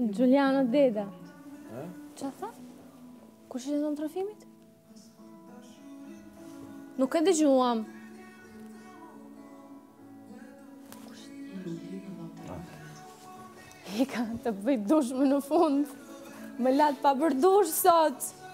Giuliano Deda. Qa tha? Kush ishte në trafimit? Nuk e dëgjuam. Hika të bëj dush më në fund. Më latë pa bërë dush sot.